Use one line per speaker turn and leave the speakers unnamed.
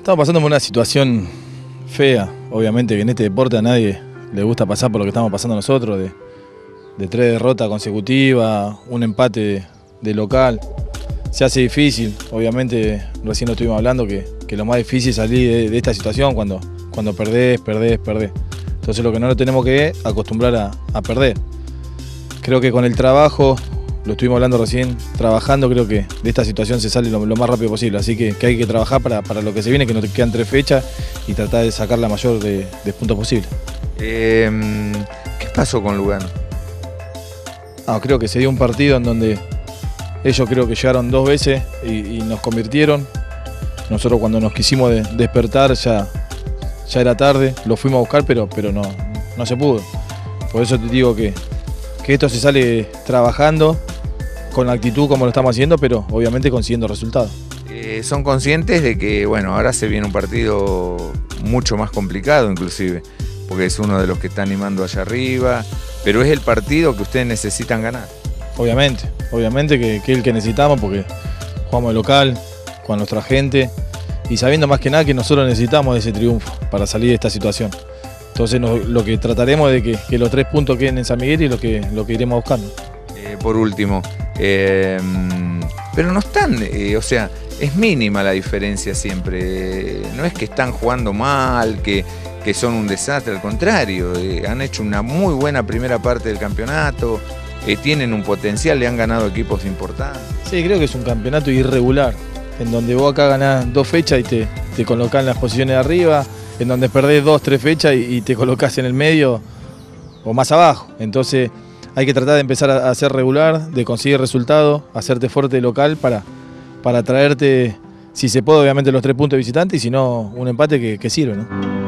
Estamos pasando por una situación fea, obviamente que en este deporte a nadie le gusta pasar por lo que estamos pasando nosotros, de 3 derrotas consecutivas, un empate de local. Se hace difícil, obviamente recién lo estuvimos hablando, que lo más difícil es salir de esta situación cuando perdés. Entonces lo que no nos tenemos que acostumbrar a perder. Creo que con el trabajo, lo estuvimos hablando recién, trabajando, creo que de esta situación se sale lo más rápido posible. Así que hay que trabajar para lo que se viene, que nos quedan 3 fechas y tratar de sacar la mayor de puntos posible.
¿Qué pasó con Lugano?
Creo que se dio un partido en donde ellos creo que llegaron 2 veces y nos convirtieron. Nosotros cuando nos quisimos despertar ya era tarde, lo fuimos a buscar, pero no se pudo. Por eso te digo que esto se sale trabajando con la actitud como lo estamos haciendo, pero obviamente consiguiendo resultados.
¿Son conscientes de que bueno, ahora se viene un partido mucho más complicado inclusive, porque es uno de los que está animando allá arriba, pero es el partido que ustedes necesitan ganar?
Obviamente que es el que necesitamos, porque jugamos de local con nuestra gente y sabiendo más que nada que nosotros necesitamos de ese triunfo para salir de esta situación. Entonces lo que trataremos es de que los 3 puntos queden en San Miguel y lo que iremos buscando.
Por último, pero no están, o sea, es mínima la diferencia siempre. No es que están jugando mal, que son un desastre, al contrario, han hecho una muy buena primera parte del campeonato, tienen un potencial, le han ganado equipos importantes.
Sí, creo que es un campeonato irregular, en donde vos acá ganás 2 fechas y te colocás en las posiciones de arriba, en donde perdés 2, 3 fechas y te colocás en el medio o más abajo. Entonces hay que tratar de empezar a ser regular, de conseguir resultados, hacerte fuerte local para traerte, si se puede, obviamente los 3 puntos de visitante y si no, un empate que sirve, ¿no?